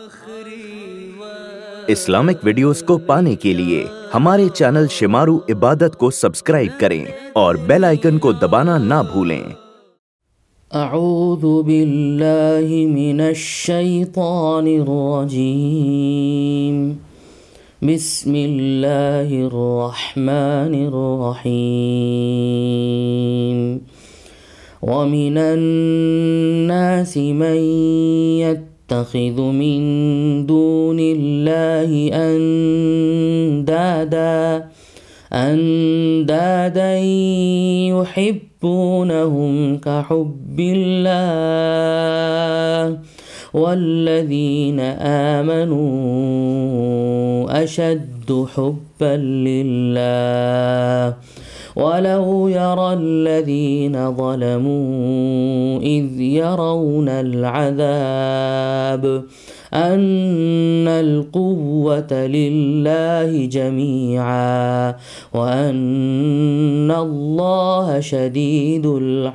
Islamic videos کو پانے کے لیے ہمارے چینل شمارو عبادت کو سبسکرائب کریں اور بیل آئیکن کو دبانا نہ بھولیں۔ اعوذ باللہ من الشیطان الرجیم، بسم اللہ الرحمن الرحیم۔ ومن الناس من يتخذ من دون اللہ اندادا يحبونهم كحب الله والذین آمنوا اشد حبا للہ ولو يرى الذين ظلموا إذ يرون العذاب أن القوة لله جميعا وأن الله شديد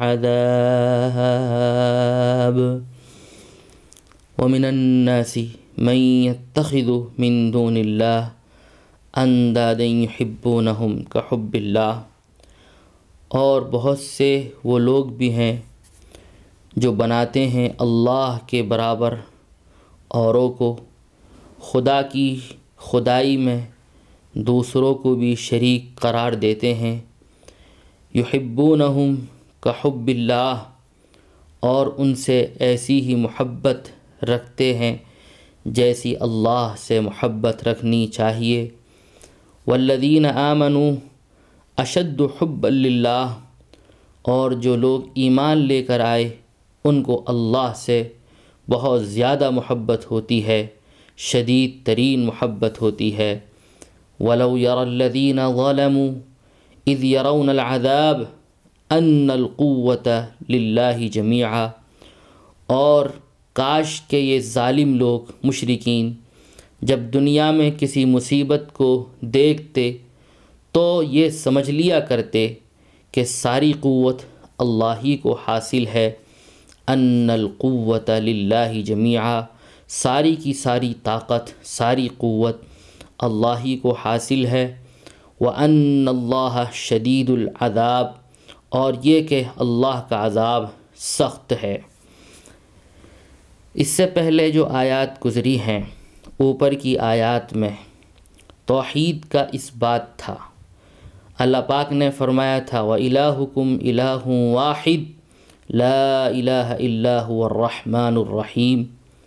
العذاب۔ ومن الناس من يتخذ من دون الله أندادا يحبونهم كحب الله، اور بہت سے وہ لوگ بھی ہیں جو بناتے ہیں اللہ کے برابر اوروں کو، خدا کی خدائی میں دوسروں کو بھی شریک قرار دیتے ہیں۔ یحبونہم کحب اللہ، اور ان سے ایسی ہی محبت رکھتے ہیں جیسی اللہ سے محبت رکھنی چاہیے۔ والذین آمنوا اشد حبا للہ، اور جو لوگ ایمان لے کر آئے ان کو اللہ سے بہت زیادہ محبت ہوتی ہے، شدید ترین محبت ہوتی ہے۔ ولو يرى الذین ظلموا اذ يرون العذاب ان القوة للہ جمیعا، اور کاش کہ یہ ظالم لوگ مشرکین جب دنیا میں کسی مصیبت کو دیکھتے تو یہ سمجھ لیا کرتے کہ ساری قوت اللہ ہی کو حاصل ہے۔ ان القوۃ للہ جمیعا، ساری کی ساری طاقت، ساری قوت اللہ ہی کو حاصل ہے۔ وان اللہ شدید العذاب، اور یہ کہ اللہ کا عذاب سخت ہے۔ اس سے پہلے جو آیات گزری ہیں، اوپر کی آیات میں توحید کا اس بات تھا۔ اللہ پاک نے فرمایا تھا وَإِلَٰهُكُمْ إِلَٰهٌ وَاحِدٌ لَا إِلَٰهَ إِلَّا هُوَ الرَّحْمَٰنُ الرَّحِيمُ،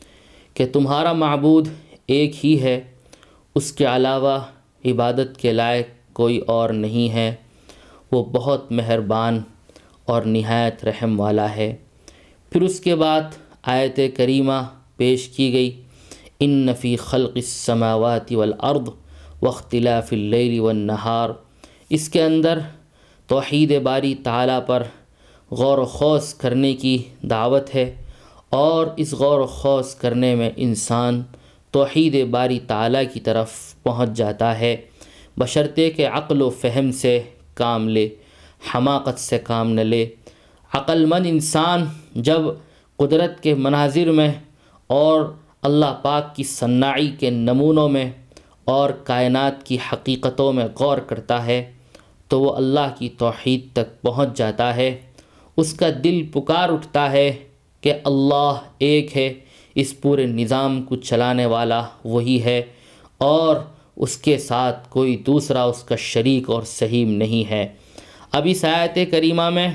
کہ تمہارا معبود ایک ہی ہے، اس کے علاوہ عبادت کے لائق کوئی اور نہیں ہے، وہ بہت مہربان اور نہایت رحم والا ہے۔ پھر اس کے بعد آیت کریمہ پیش کی گئی، إِنَّ فِي خَلْقِ السَّمَاوَاتِ وَالْأَرْضِ وَاخْتِلَافِ اللَّيْلِ وَالنَّهَارِ، اس کے اندر توحید باری تعالیٰ پر غور و خوض کرنے کی دعوت ہے، اور اس غور و خوض کرنے میں انسان توحید باری تعالیٰ کی طرف پہنچ جاتا ہے، بشرطے کہ عقل و فہم سے کام لے، حماقت سے کام نہ لے۔ عقل مند انسان جب قدرت کے مناظر میں اور اللہ پاک کی صناعی کے نمونوں میں اور کائنات کی حقیقتوں میں غور کرتا ہے تو وہ اللہ کی توحید تک پہنچ جاتا ہے۔ اس کا دل پکار اٹھتا ہے کہ اللہ ایک ہے، اس پورے نظام کو چلانے والا وہی ہے، اور اس کے ساتھ کوئی دوسرا اس کا شریک اور سہیم نہیں ہے۔ اب اس آیت کریمہ میں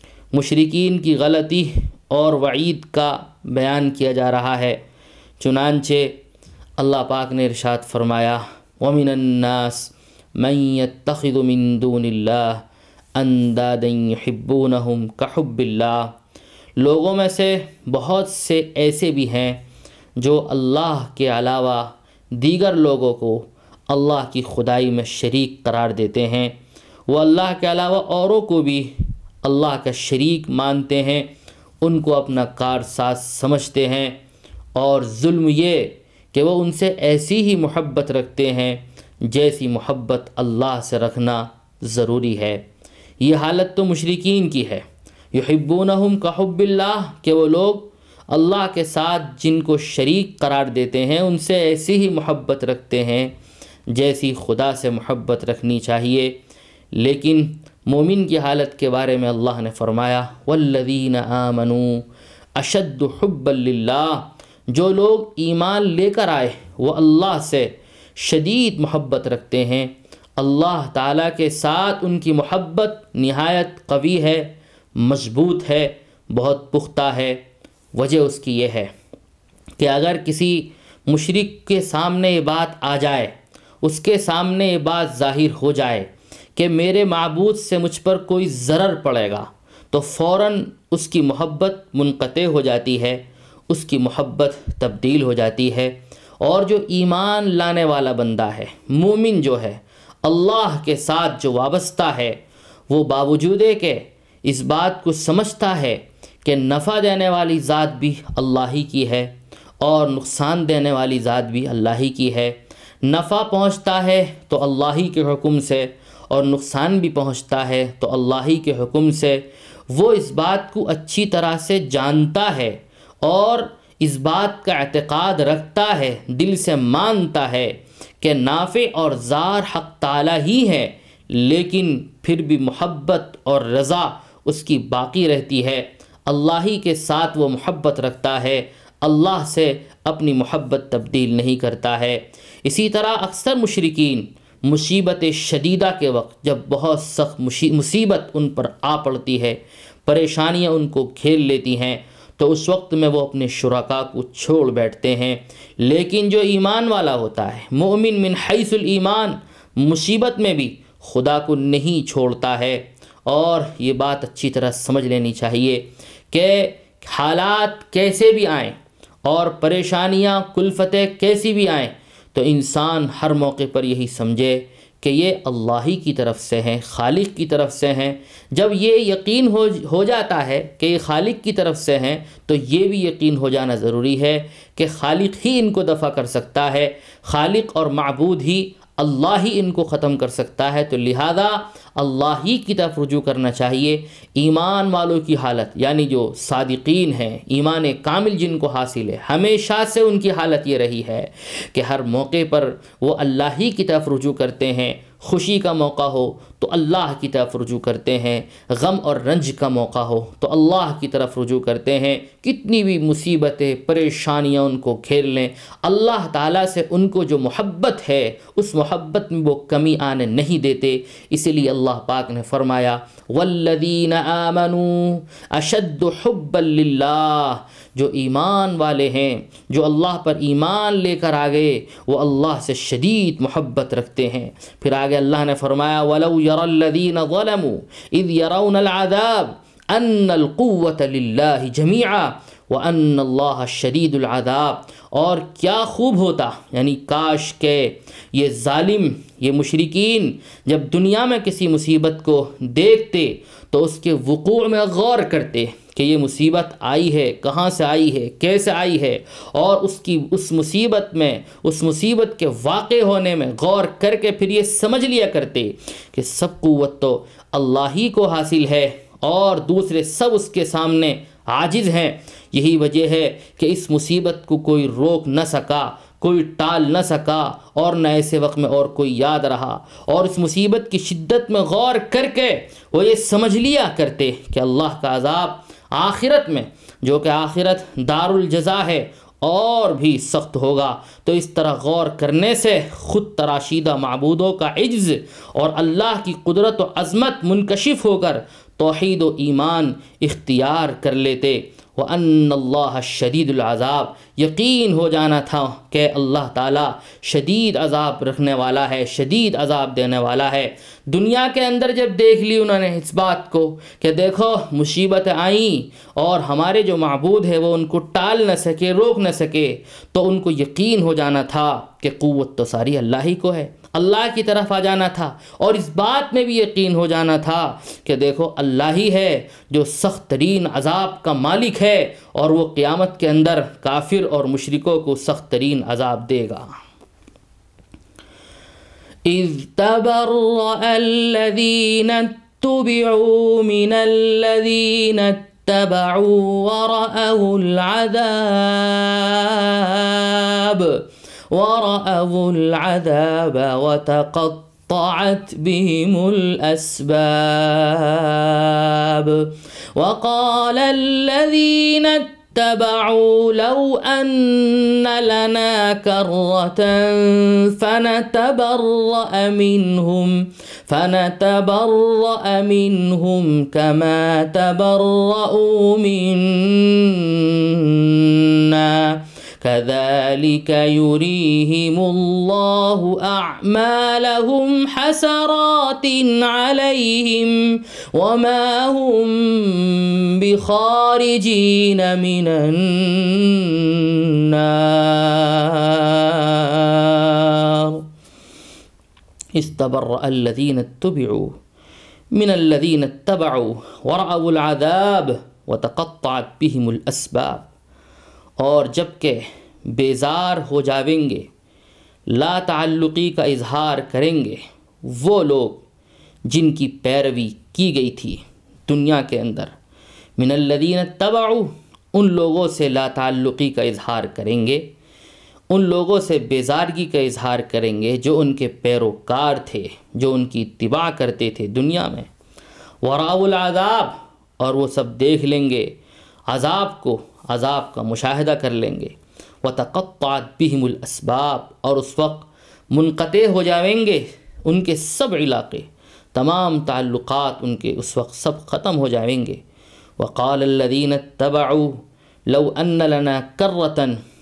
مشرکین کی غلطی اور وعید کا بیان کیا جا رہا ہے، چنانچہ اللہ پاک نے ارشاد فرمایا وَمِنَ النَّاسِ مَن يَتَّخِذُ مِن دُونِ اللَّهِ أَندَادًا يُحِبُّونَهُمْ كَحُبِّ اللَّهِ، لوگوں میں سے بہت سے ایسے بھی ہیں جو اللہ کے علاوہ دیگر لوگوں کو اللہ کی خدائی میں شریک قرار دیتے ہیں، وہ اللہ کے علاوہ اوروں کو بھی اللہ کا شریک مانتے ہیں، ان کو اپنا کارساز سمجھتے ہیں، اور ظلم یہ کہ وہ ان سے ایسی ہی محبت رکھتے ہیں جیسی محبت اللہ سے رکھنا ضروری ہے۔ یہ حالت تو مشرکین کی ہے، یحبونہم کحب اللہ، کہ وہ لوگ اللہ کے ساتھ جن کو شریک قرار دیتے ہیں ان سے ایسی ہی محبت رکھتے ہیں جیسی خدا سے محبت رکھنی چاہیے۔ لیکن مومن کی حالت کے بارے میں اللہ نے فرمایا والذین آمنوا اشد حبا للہ، جو لوگ ایمان لے کر آئے وہ اللہ سے شدید محبت رکھتے ہیں۔ اللہ تعالیٰ کے ساتھ ان کی محبت نہایت قوی ہے، مضبوط ہے، بہت پختہ ہے۔ وجہ اس کی یہ ہے کہ اگر کسی مشرک کے سامنے یہ بات آ جائے، اس کے سامنے یہ بات ظاہر ہو جائے کہ میرے معبود سے مجھ پر کوئی ضرر پڑے گا، تو فوراً اس کی محبت منقطع ہو جاتی ہے، اس کی محبت تبدیل ہو جاتی ہے۔ اور جو ایمان لانے والا بندہ ہے، مومن جو ہے، اللہ کے ساتھ جو وابستہ ہے، وہ باوجود کہ اس بات کو سمجھتا ہے کہ نفع دینے والی ذات بھی اللہ ہی کی ہے اور نقصان دینے والی ذات بھی اللہ ہی کی ہے، نفع پہنچتا ہے تو اللہ ہی کے حکم سے اور نقصان بھی پہنچتا ہے تو اللہ ہی کے حکم سے، وہ اس بات کو اچھی طرح سے جانتا ہے اور اس بات کا اعتقاد رکھتا ہے، دل سے مانتا ہے کہ نافع اور ضار حق تعالی ہی ہے، لیکن پھر بھی محبت اور رضا اس کی باقی رہتی ہے۔ اللہ ہی کے ساتھ وہ محبت رکھتا ہے، اللہ سے اپنی محبت تبدیل نہیں کرتا ہے۔ اسی طرح اکثر مشرکین مصیبت شدیدہ کے وقت، جب بہت سخت مصیبت ان پر آ پڑتی ہے، پریشانیاں ان کو گھیر لیتی ہیں، تو اس وقت میں وہ اپنے شرکاء کو چھوڑ بیٹھتے ہیں۔ لیکن جو ایمان والا ہوتا ہے، مومن من حیث الایمان، مصیبت میں بھی خدا کو نہیں چھوڑتا ہے۔ اور یہ بات اچھی طرح سمجھ لینی چاہیے کہ حالات کیسے بھی آئیں اور پریشانیاں کلفتیں کیسی بھی آئیں، تو انسان ہر موقع پر یہی سمجھے کہ یہ اللہ ہی کی طرف سے ہیں، خالق کی طرف سے ہیں۔ جب یہ یقین ہو جاتا ہے کہ یہ خالق کی طرف سے ہیں، تو یہ بھی یقین ہو جانا ضروری ہے کہ خالق ہی ان کو دفع کر سکتا ہے، خالق اور معبود ہی اللہ ہی ان کو ختم کر سکتا ہے۔ تو لہذا اللہ ہی کی طرف رجوع کرنا چاہیے۔ ایمان والوں کی حالت، یعنی جو صادقین ہیں، ایمان کامل جن کو حاصل ہے، ہمیشہ سے ان کی حالت یہ رہی ہے کہ ہر موقع پر وہ اللہ ہی کی طرف رجوع کرتے ہیں۔ خوشی کا موقع ہو تو اللہ کی طرف رجوع کرتے ہیں، غم اور رنج کا موقع ہو تو اللہ کی طرف رجوع کرتے ہیں۔ کتنی بھی مصیبتیں پریشانیاں ان کو گھیر لیں، اللہ تعالیٰ سے ان کو جو محبت ہے اس محبت میں وہ کمی آنے نہیں دیتے۔ اسی لیے اللہ پاک نے فرمایا والذین آمنوا اشد حبا للہ، جو ایمان والے ہیں، جو اللہ پر ایمان لے کر آگئے، وہ اللہ سے شدید محبت رکھتے ہیں۔ پھر آگے اللہ نے فرمایا وَلَوْ يَرَى الَّذِينَ ظَلَمُوا إِذْ يَرَوْنَ الْعَذَابَ أَنَّ الْقُوَّةَ لِلَّهِ جَمِيعًا وَأَنَّ اللَّهَ شَدِيدُ الْعَذَابِ۔ اور کیا خوب ہوتا، یعنی کاش کہ یہ ظالم، یہ مشرکین جب دنیا میں کسی مصیبت کو دیکھتے تو اس کے وقوع میں غور کرتے کہ یہ مصیبت آئی ہے، کہاں سے آئی ہے، کیسے آئی ہے، اور اس مصیبت میں، اس مصیبت کے واقع ہونے میں غور کر کے پھر یہ سمجھ لیا کرتے کہ سب قوت تو اللہ ہی کو حاصل ہے اور دوسرے سب اس کے سامنے عاجز ہیں۔ یہی وجہ ہے کہ اس مصیبت کو کوئی روک نہ سکا، کوئی ٹال نہ سکا، اور نہ ایسے وقت میں اور کوئی یاد رہا، اور اس مصیبت کی شدت میں غور کر کے وہ یہ سمجھ لیا کرتے کہ اللہ کا عذاب آخرت میں، جو کہ آخرت دار الجزا ہے، اور بھی سخت ہوگا۔ تو اس طرح غور کرنے سے خود تراشیدہ معبودوں کا عجز اور اللہ کی قدرت و عظمت منکشف ہو کر توحید و ایمان اختیار کر لیتے۔ وَأَنَّ اللَّهَ شَدِيدُ الْعَذَابِ، یقین ہو جانا تھا کہ اللہ تعالیٰ شدید عذاب رکھنے والا ہے، شدید عذاب دینے والا ہے۔ دنیا کے اندر جب دیکھ لی انہوں نے اس بات کو کہ دیکھو مصیبتیں آئیں اور ہمارے جو معبود ہے وہ ان کو ٹال نہ سکے، روک نہ سکے، تو ان کو یقین ہو جانا تھا کہ قوت تو ساری اللہ ہی کو ہے، اللہ کی طرف آ جانا تھا، اور اس بات میں بھی یقین ہو جانا تھا کہ دیکھو اللہ ہی ہے جو سخت ترین عذاب کا مالک ہے، اور وہ قیامت کے اندر کافر اور مشرکوں کو سخت ترین عذاب دے گا۔ اِذْ تَبَرَّأَ الَّذِينَ اتُّبِعُوا مِنَ الَّذِينَ اتبعوا ورأوا العذاب وتقطعت بهم الأسباب وقال الذين اتبعوا لو أن لنا كرة فنتبرأ منهم كما تبرؤوا منا كذلك يريهم الله أعمالهم حسرات عليهم وما هم بخارجين من النار استبرأ الذين اتبعوا من الذين اتبعوا ورأوا العذاب وتقطعت بهم الأسباب. اور جب کہ بیزار ہو جاویں گے، لا تعلقی کا اظہار کریں گے وہ لوگ جن کی پیروی کی گئی تھی دنیا کے اندر، من الذین اتبعوا، ان لوگوں سے لا تعلقی کا اظہار کریں گے، ان لوگوں سے بیزارگی کا اظہار کریں گے جو ان کے پیروکار تھے، جو ان کی اتباع کرتے تھے دنیا میں. وراء العذاب، اور وہ سب دیکھ لیں گے عذاب کو، عذاب کا مشاہدہ کر لیں گے. وتقطعت بهم الاسباب، اور اس وقت منقطع ہو جائیں گے ان کے سب علاقے، تمام تعلقات ان کے اس وقت سب ختم ہو جائیں گے. وقال الذين اتبعوا لو ان لنا كرة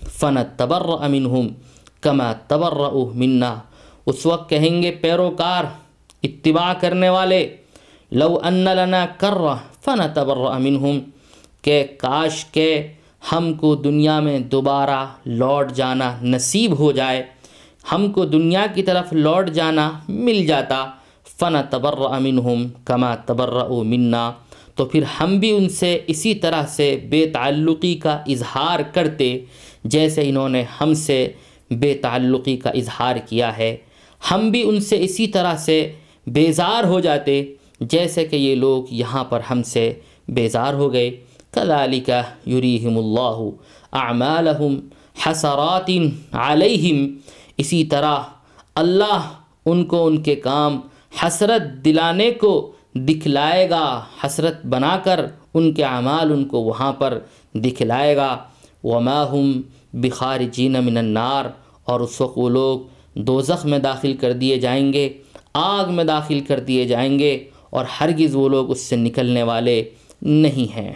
فنتبرأ منهم كما تبرؤوا منا، اس وقت کہیں گے پیروکار، اتباع کرنے والے، لو ان لنا کرہ فنتبرأ منهم، کہ کاش کہ ہم کو دنیا میں دوبارہ لوٹ جانا نصیب ہو جائے، ہم کو دنیا کی طرف لوٹ جانا مل جاتا. فنتبرأ منهم كما تبرؤوا منا، تو پھر ہم بھی ان سے اسی طرح سے بے تعلقی کا اظہار کرتے جیسے انہوں نے ہم سے بے تعلقی کا اظہار کیا ہے، ہم بھی ان سے اسی طرح سے بیزار ہو جاتے جیسے کہ یہ لوگ یہاں پر ہم سے بیزار ہو گئے. كذلك يريهم الله اعمالهم حسرات عليهم، اسی طرح اللہ ان کو ان کے کام حسرت دلانے کو دکھلائے گا، حسرت بنا کر ان کے اعمال ان کو وہاں پر دکھلائے گا. وما هم بخارجین من النار، اور اس وقت وہ لوگ دوزخ میں داخل کر دیے جائیں گے، آگ میں داخل کر دیے جائیں گے، اور ہرگز وہ لوگ اس سے نکلنے والے نہیں ہیں.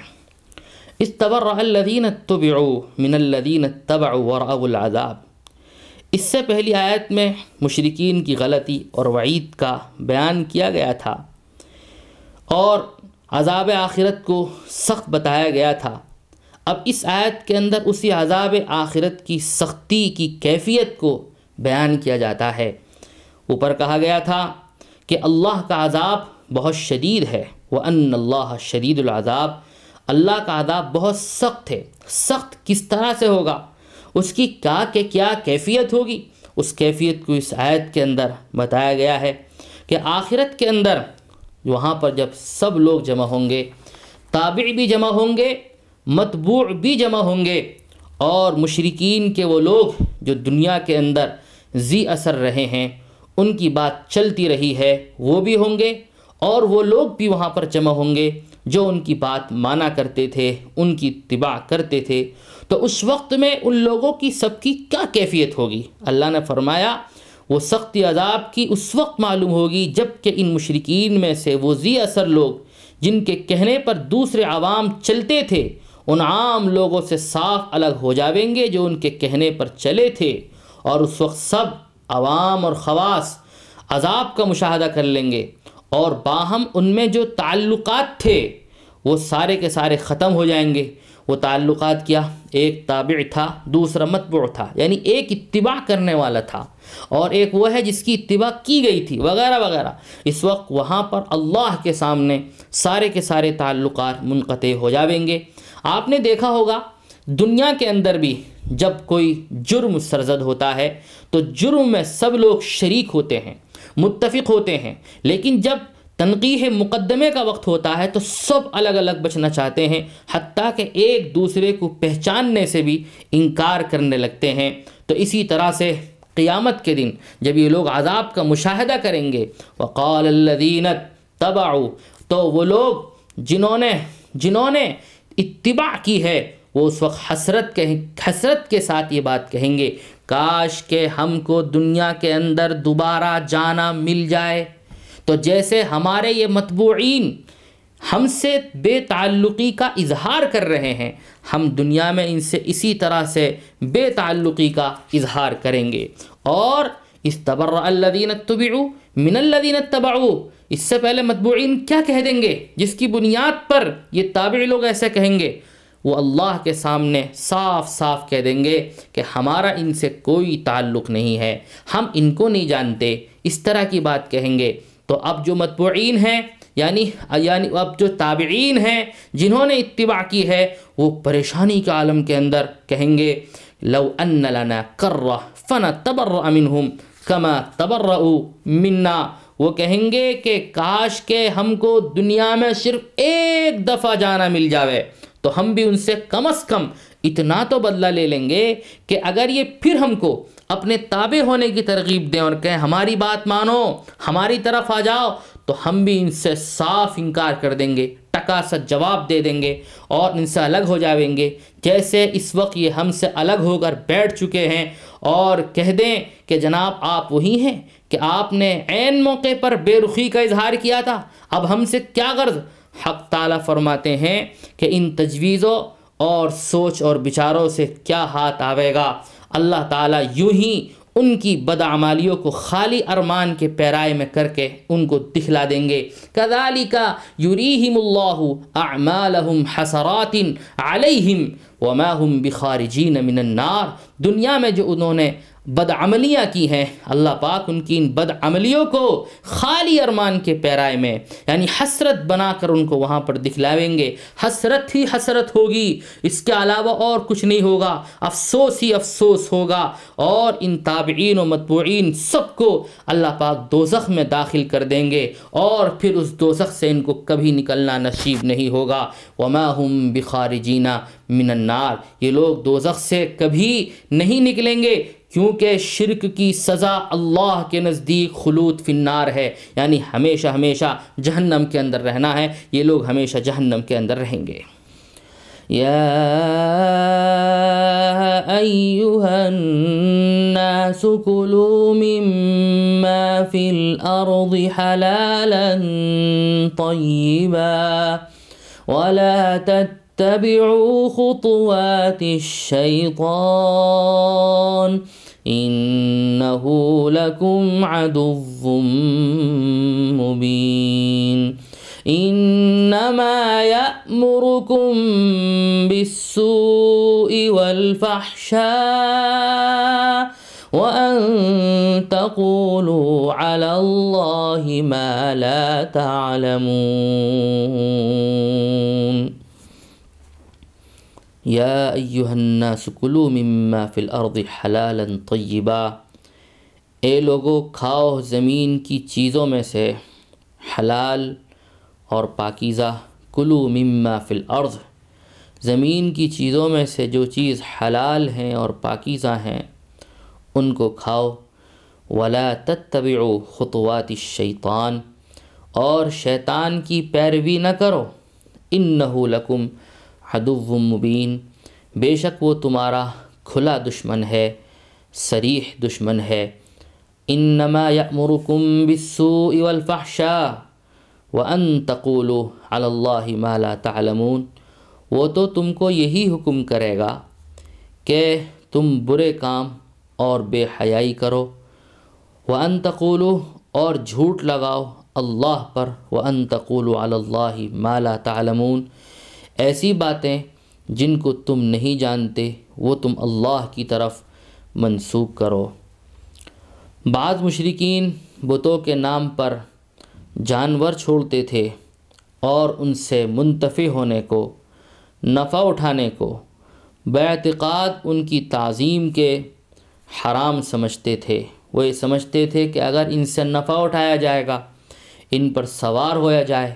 استبرأ الذین اتبعوا من الذین اتبعوا ورأوا العذاب، اس سے پہلی آیت میں مشرکین کی غلطی اور وعید کا بیان کیا گیا تھا اور عذاب آخرت کو سخت بتایا گیا تھا. اب اس آیت کے اندر اسی عذاب آخرت کی سختی کی کیفیت کو بیان کیا جاتا ہے. اوپر کہا گیا تھا کہ اللہ کا عذاب بہت شدید ہے، وَأَنَّ اللَّهَ شَدِيدُ الْعَذَابِ، اللہ کا عذاب بہت سخت ہے. سخت کس طرح سے ہوگا، اس کی کیا کیفیت ہوگی، اس کیفیت کو اس آیت کے اندر بتایا گیا ہے کہ آخرت کے اندر وہاں پر جب سب لوگ جمع ہوں گے، تابع بھی جمع ہوں گے، متبوع بھی جمع ہوں گے، اور مشرکین کے وہ لوگ جو دنیا کے اندر ذی اثر رہے ہیں، ان کی بات چلتی رہی ہے، وہ بھی ہوں گے، اور وہ لوگ بھی وہاں پر جمع ہوں گے جو ان کی بات مانا کرتے تھے، ان کی اتباع کرتے تھے. تو اس وقت میں ان لوگوں کی سب کی کیا کیفیت ہوگی؟ اللہ نے فرمایا وہ سختی عذاب کی اس وقت معلوم ہوگی جب کہ ان مشرکین میں سے وہ ذی اثر لوگ جن کے کہنے پر دوسرے عوام چلتے تھے، ان عام لوگوں سے صاف الگ ہو جائیں گے جو ان کے کہنے پر چلے تھے، اور اس وقت سب عوام اور خواص عذاب کا مشاہدہ کر لیں گے، اور باہم ان میں جو تعلقات تھے وہ سارے کے سارے ختم ہو جائیں گے. وہ تعلقات کیا؟ ایک تابع تھا، دوسرا متبوع تھا، یعنی ایک اتباع کرنے والا تھا اور ایک وہ ہے جس کی اتباع کی گئی تھی، وغیرہ وغیرہ. اس وقت وہاں پر اللہ کے سامنے سارے کے سارے تعلقات منقطع ہو جائیں گے. آپ نے دیکھا ہوگا دنیا کے اندر بھی جب کوئی جرم سرزد ہوتا ہے تو جرم میں سب لوگ شریک ہوتے ہیں، متفق ہوتے ہیں، لیکن جب تنقیح مقدمے کا وقت ہوتا ہے تو سب الگ الگ بچنا چاہتے ہیں، حتیٰ کہ ایک دوسرے کو پہچاننے سے بھی انکار کرنے لگتے ہیں۔ تو اسی طرح سے قیامت کے دن جب یہ لوگ عذاب کا مشاہدہ کریں گے، وقال الذین اتبعوا، تو وہ لوگ جنہوں نے اتباع کی ہے وہ اس وقت حسرت کے ساتھ یہ بات کہیں گے، کاش کہ ہم کو دنیا کے اندر دوبارہ جانا مل جائے۔ تو جیسے ہمارے یہ متبوعین ہم سے بے تعلقی کا اظہار کر رہے ہیں، ہم دنیا میں ان سے اسی طرح سے بے تعلقی کا اظہار کریں گے۔ اور استبرأ الذین اتبعوا من الذین اتبعوا، اس سے پہلے متبوعین کیا کہہ دیں گے جس کی بنیاد پر یہ تابعی لوگ ایسے کہیں گے؟ وہ اللہ کے سامنے صاف صاف کہہ دیں گے کہ ہمارا ان سے کوئی تعلق نہیں ہے، ہم ان کو نہیں جانتے، اس طرح کی بات کہیں گے۔ تو اب جو متبوعین ہیں یعنی اب جو تابعین ہیں جنہوں نے اتباع کی ہے، وہ پریشانی کے عالم کے اندر کہیں گے لو ان لنا کرہ فنتبرأ منہم کما تبرؤوا منا، وہ کہیں گے کہ کاش کہ ہم کو دنیا میں صرف ایک دفعہ جانا مل جاوے تو ہم بھی ان سے کم از کم اتنا تو بدلہ لے لیں گے کہ اگر یہ پھر ہم کو اپنے تابع ہونے کی ترغیب دیں اور کہیں ہماری بات مانو، ہماری طرف آ جاؤ، تو ہم بھی ان سے صاف انکار کر دیں گے، ٹکاسٹ جواب دے دیں گے اور ان سے الگ ہو جائیں گے، جیسے اس وقت یہ ہم سے الگ ہو کر بیٹھ چکے ہیں اور کہہ دیں کہ جناب آپ وہی ہیں کہ آپ نے عین موقع پر بے رخی کا اظہار کیا تھا، اب ہم سے کیا غرض؟ حق تعالیٰ فرماتے ہیں کہ ان تجویزوں اور سوچ اور بچاروں سے کیا ہاتھ آوے گا۔ اللہ تعالیٰ یوں ہی ان کی بدعمالیوں کو خالی ارمان کے پیرائے میں کر کے ان کو دکھلا دیں گے۔ کذالک یریہم اللہ اعمالہم حسرات علیہم وما ہم بخارجین من النار، دنیا میں جو انہوں نے بدعملیاں کی ہیں، اللہ پاک ان کی ان بدعملیوں کو خالی ارمان کے پیرائے میں یعنی حسرت بنا کر ان کو وہاں پر دکھلاویں گے۔ حسرت ہی حسرت ہوگی، اس کے علاوہ اور کچھ نہیں ہوگا، افسوس ہی افسوس ہوگا، اور ان تابعین و متبوعین سب کو اللہ پاک دوزخ میں داخل کر دیں گے اور پھر اس دوزخ سے ان کو کبھی نکلنا نصیب نہیں ہوگا۔ وما ہم بخارجین من النار، یہ لوگ دوزخ سے کبھی نہیں نکلیں گے، کیونکہ شرک کی سزا اللہ کے نزدیک خلود فی النار ہے، یعنی ہمیشہ ہمیشہ جہنم کے اندر رہنا ہے، یہ لوگ ہمیشہ جہنم کے اندر رہیں گے۔ یا ایھا الناس کلوا مما فی الارض حلالا طیبا ولا اتبعوا خطوات الشیطان انہ لکم عدو مبین انما یأمرکم بالسوء والفحشاء وان تقولوا علی اللہ ما لا تعلمون۔ یا ایھا الناس کلوا مما فی الارض حلالا طیبا، اے لوگو کھاؤ زمین کی چیزوں میں سے حلال اور پاکیزہ۔ کلوا مما فی الارض، زمین کی چیزوں میں سے جو چیز حلال ہیں اور پاکیزہ ہیں ان کو کھاؤ۔ ولا تتبعوا خطوات الشیطان، اور شیطان کی پیروی نہ کرو۔ انہ لکم عدو مبین، بے شک وہ تمہارا کھلا دشمن ہے، صریح دشمن ہے۔ انما یأمرکم بالسوء والفحشاء وان تقولوا علی اللہ ما لا تعلمون، وہ تو تم کو یہی حکم کرے گا کہ تم برے کام اور بے حیائی کرو، وان تقولوا، اور جھوٹ لگاؤ اللہ پر، وان تقولوا علی اللہ ما لا تعلمون، ایسی باتیں جن کو تم نہیں جانتے وہ تم اللہ کی طرف منسوب کرو۔ بعض مشرکین بتوں کے نام پر جانور چھوڑتے تھے اور ان سے منتفع ہونے کو، نفع اٹھانے کو باعتقاد ان کی تعظیم کے حرام سمجھتے تھے۔ وہ یہ سمجھتے تھے کہ اگر ان سے نفع اٹھایا جائے گا، ان پر سوار ہویا جائے،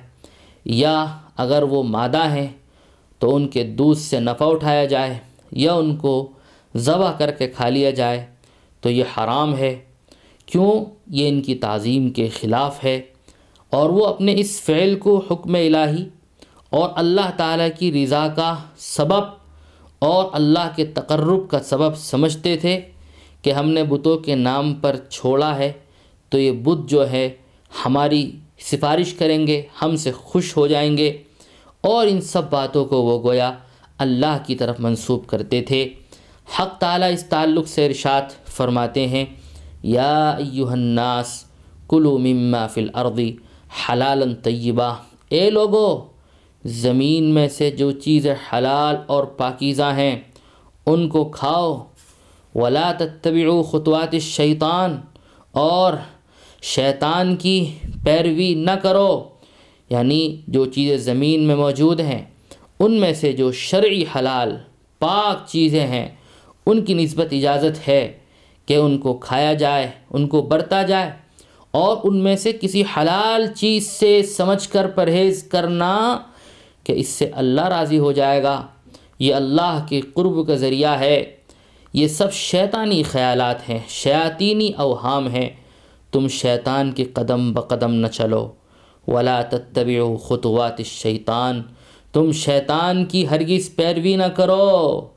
یا اگر وہ مادہ ہیں تو ان کے دودھ سے نفع اٹھایا جائے، یا ان کو ذبح کر کے کھا لیا جائے، تو یہ حرام ہے۔ کیوں؟ یہ ان کی تعظیم کے خلاف ہے، اور وہ اپنے اس فعل کو حکم الہی اور اللہ تعالیٰ کی رضا کا سبب اور اللہ کے تقرب کا سبب سمجھتے تھے کہ ہم نے بتوں کے نام پر چھوڑا ہے تو یہ بت جو ہے ہماری سفارش کریں گے، ہم سے خوش ہو جائیں گے، اور ان سب باتوں کو وہ گویا اللہ کی طرف منسوب کرتے تھے۔ حق تعالیٰ اس تعلق سے ارشاد فرماتے ہیں، یا ایھا الناس کلوا مما فی الارض حلالا طیبا، اے لوگو زمین میں سے جو چیزیں حلال اور پاکیزہ ہیں ان کو کھاؤ، ولا تتبعوا خطوات الشیطان، اور شیطان کی پیروی نہ کرو، یعنی جو چیزیں زمین میں موجود ہیں ان میں سے جو شرعی حلال پاک چیزیں ہیں ان کی نسبت اجازت ہے کہ ان کو کھایا جائے، ان کو برتا جائے، اور ان میں سے کسی حلال چیز سے سمجھ کر پرہیز کرنا کہ اس سے اللہ راضی ہو جائے گا، یہ اللہ کے قرب کا ذریعہ ہے۔ یہ سب شیطانی خیالات ہیں، شیاطینی اوہام ہیں، تم شیطان کے قدم بقدم نہ چلو۔ ولا تتبعوا خطوات الشیطان، تم شیطان کی ہرگز پیروی نہ کرو،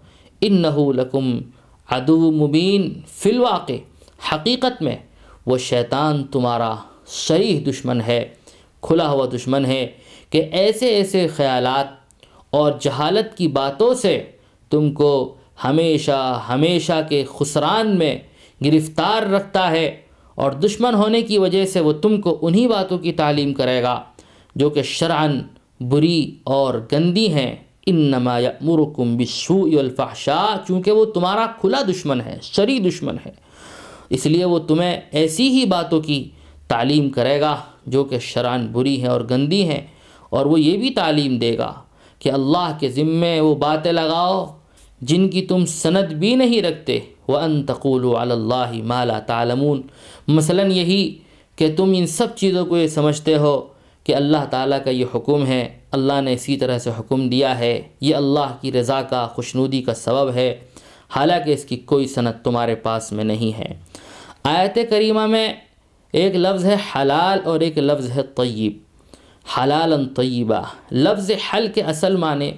انہ لکم عدو مبین، فی الواقع حقیقت میں وہ شیطان تمہارا صریح دشمن ہے، کھلا ہوا دشمن ہے کہ ایسے ایسے خیالات اور جہالت کی باتوں سے تم کو ہمیشہ ہمیشہ کے خسران میں گرفتار رکھتا ہے، اور دشمن ہونے کی وجہ سے وہ تم کو انہی باتوں کی تعلیم کرے گا جو کہ شرعاً بری اور گندی ہیں۔ انما یأمرکم بالسوء والفحشاء، چونکہ وہ تمہارا کھلا دشمن ہے، شرعی دشمن ہے، اس لیے وہ تمہیں ایسی ہی باتوں کی تعلیم کرے گا جو کہ شرعاً بری ہیں اور گندی ہیں، اور وہ یہ بھی تعلیم دے گا کہ اللہ کے ذمے وہ باتیں لگاؤ جن کی تم سند بھی نہیں رکھتے، وَأَن تَقُولُوا عَلَى اللَّهِ مَا لَا تَعْلَمُونَ، مثلاً یہی کہ تم ان سب چیزوں کو یہ سمجھتے ہو کہ اللہ تعالیٰ کا یہ حکم ہے، اللہ نے اسی طرح سے حکم دیا ہے، یہ اللہ کی رضا کا خوشنودی کا سبب ہے، حالانکہ اس کی کوئی سند تمہارے پاس میں نہیں ہے۔ آیت کریمہ میں ایک لفظ ہے حلال اور ایک لفظ ہے طیب، حلالا طیبہ۔ لفظ حل کے اصل معنی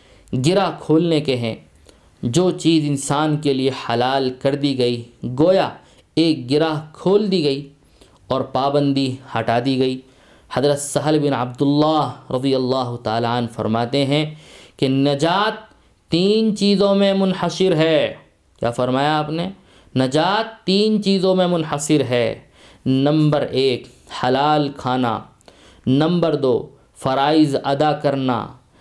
گرہ کھولنے کے ہیں، جو چیز انسان کے لیے حلال کر دی گئی گویا ایک گرہ کھول دی گئی اور پابندی ہٹا دی گئی۔ حضرت سہل بن عبداللہ رضی اللہ تعالیٰ عنہ فرماتے ہیں کہ نجات 3 چیزوں میں منحصر ہے۔ کیا فرمایا آپ نے؟ نجات 3 چیزوں میں منحصر ہے۔ نمبر 1 حلال کھانا، نمبر 2 فرائض ادا کرنا،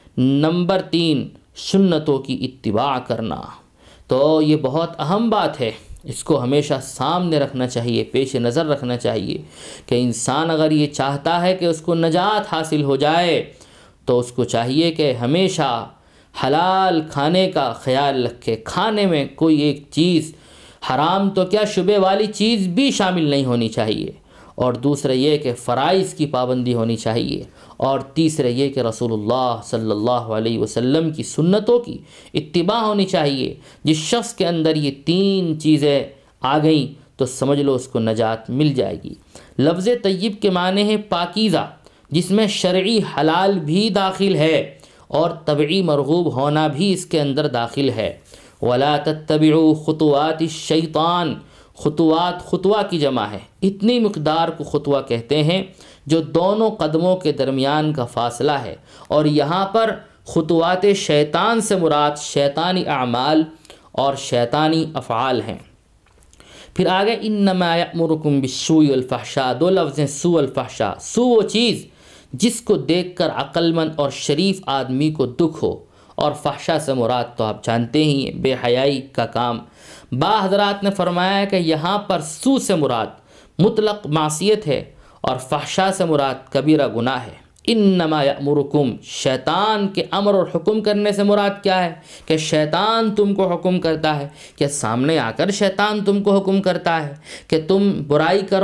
نمبر 3 سنتوں کی اتباع کرنا۔ تو یہ بہت اہم بات ہے، اس کو ہمیشہ سامنے رکھنا چاہیے، پیش نظر رکھنا چاہیے کہ انسان اگر یہ چاہتا ہے کہ اس کو نجات حاصل ہو جائے تو اس کو چاہیے کہ ہمیشہ حلال کھانے کا خیال رکھے، کھانے میں کوئی ایک چیز حرام تو کیا شبہ والی چیز بھی شامل نہیں ہونی چاہیے، اور دوسرا یہ کہ فرائض کی پابندی ہونی چاہیے، اور تیسرا یہ کہ رسول اللہ صلی اللہ علیہ وسلم کی سنتوں کی اتباع ہونی چاہیے۔ جس شخص کے اندر یہ 3 چیزیں آ گئیں تو سمجھ لو اس کو نجات مل جائے گی۔ لفظ طیب کے معنی ہے پاکیزہ، جس میں شرعی حلال بھی داخل ہے اور طبعی مرغوب ہونا بھی اس کے اندر داخل ہے۔ وَلَا تَتَّبِعُوا خُطُوَاتِ الشَّيْطَانِ، خطوات خطوہ کی جمع ہے، اتنی مقدار کو خطوہ کہتے ہیں جو دونوں قدموں کے درمیان کا فاصلہ ہے، اور یہاں پر خطوات شیطان سے مراد شیطانی اعمال اور شیطانی افعال ہیں۔ پھر آگے انما یأمرکم بالسوء والفحشاء، 2 لفظ ہیں سوء والفحشاء۔ سوء وہ چیز جس کو دیکھ کر عقل مند اور شریف آدمی کو دکھ ہو، اور فحشا سے مراد تو آپ جانتے ہی ہیں بے حیائی کا کام۔ حضرات نے فرمایا کہ یہاں پر سوء سے مراد مطلق معصیت ہے اور فحشا سے مراد کبیرہ گناہ ہے۔ انما یأمرکم، شیطان کے امر اور حکم کرنے سے مراد کیا ہے کہ شیطان تم کو حکم کرتا ہے، کہ سامنے آ کر شیطان تم کو حکم کرتا ہے کہ تم برائی کرو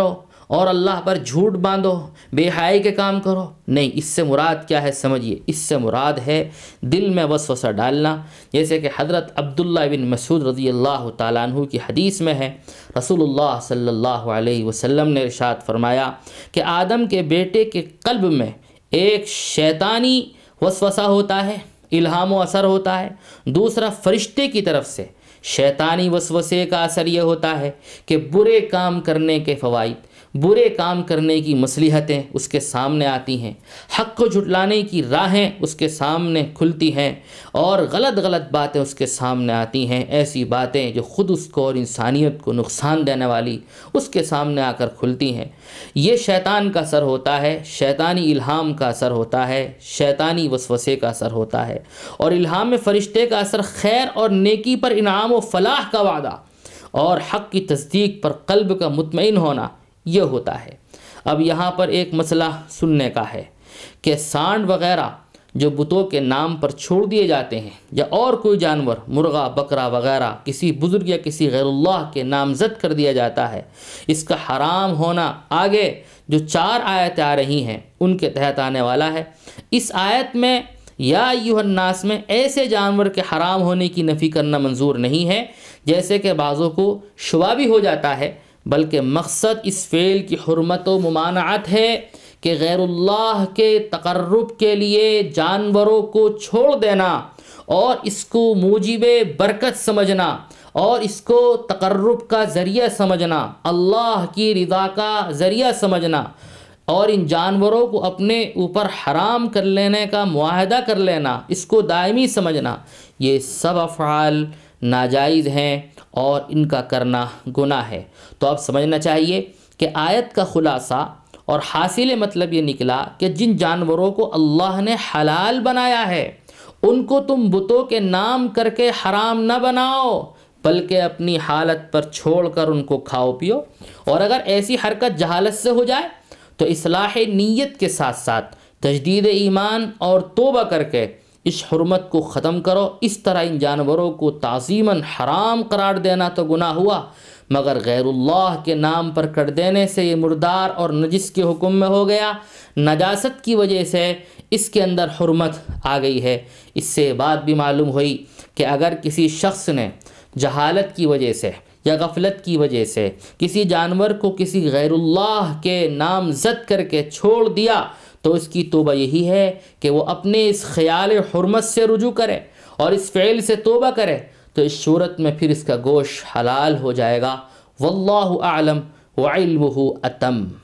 اور اللہ پر جھوٹ باندھو، بے حیائی کے کام کرو، نہیں، اس سے مراد کیا ہے سمجھیے، اس سے مراد ہے دل میں وسوسہ ڈالنا، جیسے کہ حضرت عبداللہ بن مسعود رضی اللہ تعالیٰ عنہ کی حدیث میں ہے، رسول اللہ صلی اللہ علیہ وسلم نے ارشاد فرمایا کہ آدم کے بیٹے کے قلب میں ایک شیطانی وسوسہ ہوتا ہے، الہام و اثر ہوتا ہے، دوسرا فرشتے کی طرف سے شیطانی وسوسے کا اثر یہ ہوتا ہے کہ برے کام کرنے کے فوائد، برے کام کرنے کی مصلحتیں اس کے سامنے آتی ہیں، حق کو جھٹلانے کی راہیں اس کے سامنے کھلتی ہیں، اور غلط غلط باتیں اس کے سامنے آتی ہیں، ایسی باتیں جو خود اس کو اور انسانیت کو نقصان دینے والی اس کے سامنے آ کر کھلتی ہیں۔ یہ شیطان کا اثر ہوتا ہے، شیطانی الہام کا اثر ہوتا ہے، شیطانی وسوسے کا اثر ہوتا ہے، اور الہام فرشتے کا اثر خیر اور نیکی پر انعام و فلاح کا وعدہ اور حق کی تصدیق پر قلب کا مطمئن ہونا یہ ہوتا ہے۔ اب یہاں پر ایک مسئلہ سننے کا ہے کہ سانڈ وغیرہ جو بتوں کے نام پر چھوڑ دیے جاتے ہیں، یا اور کوئی جانور مرغا بکرا وغیرہ کسی بزرگ یا کسی غیر اللہ کے نامزد کر دیا جاتا ہے، اس کا حرام ہونا آگے جو 4 آیتیں آ رہی ہیں ان کے تحت آنے والا ہے۔ اس آیت میں یا ایھا الناس میں ایسے جانور کے حرام ہونے کی نفی کرنا منظور نہیں ہے جیسے کہ بعضوں کو شبہ بھی ہو جاتا ہے، بلکہ مقصد اس فعل کی حرمت و ممانعت ہے کہ غیر اللہ کے تقرب کے لیے جانوروں کو چھوڑ دینا اور اس کو موجب برکت سمجھنا اور اس کو تقرب کا ذریعہ سمجھنا، اللہ کی رضا کا ذریعہ سمجھنا، اور ان جانوروں کو اپنے اوپر حرام کر لینے کا معاہدہ کر لینا، اس کو دائمی سمجھنا، یہ سب افعال ناجائز ہیں اور ان کا کرنا گناہ ہے۔ تو اب سمجھنا چاہیے کہ آیت کا خلاصہ اور حاصل مطلب یہ نکلا کہ جن جانوروں کو اللہ نے حلال بنایا ہے ان کو تم بتوں کے نام کر کے حرام نہ بناؤ، بلکہ اپنی حالت پر چھوڑ کر ان کو کھاؤ پیو، اور اگر ایسی حرکت جہالت سے ہو جائے تو اصلاح نیت کے ساتھ ساتھ تجدید ایمان اور توبہ کر کے اس حرمت کو ختم کرو۔ اس طرح ان جانوروں کو تعظیماً حرام قرار دینا تو گناہ ہوا، مگر غیر اللہ کے نام پر کر دینے سے یہ مردار اور نجس کے حکم میں ہو گیا، نجاست کی وجہ سے اس کے اندر حرمت آ گئی ہے۔ اس سے بات بھی معلوم ہوئی کہ اگر کسی شخص نے جہالت کی وجہ سے یا غفلت کی وجہ سے کسی جانور کو کسی غیر اللہ کے نام زد کر کے چھوڑ دیا تو اس کی توبہ یہی ہے کہ وہ اپنے اس خیال حرمت سے رجوع کرے اور اس فعل سے توبہ کرے، تو اس صورت میں پھر اس کا گوشت حلال ہو جائے گا۔ واللہ اعلم وعلمہ اتم۔